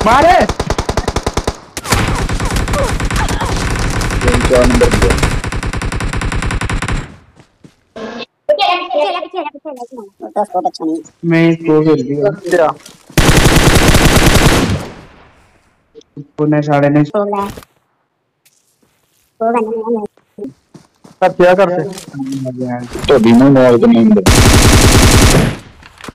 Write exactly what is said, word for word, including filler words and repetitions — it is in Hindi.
मारे तीन चार नंबर दिया दस बहुत अच्छा नहीं मैं इसको खेल दिया क्या पुणे साढ़े नहीं हो गया हो गया अब क्या करते मजा आया तो भी नहीं मॉल के नहीं